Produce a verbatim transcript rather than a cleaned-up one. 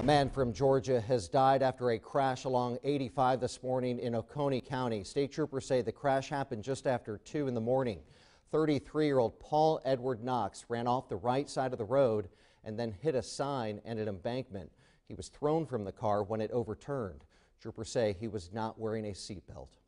A man from Georgia has died after a crash along eighty-five this morning in Oconee County. State troopers say the crash happened just after two in the morning. thirty-three-year-old Paul Edward Knox ran off the right side of the road and then hit a sign and an embankment. He was thrown from the car when it overturned. Troopers say he was not wearing a seatbelt.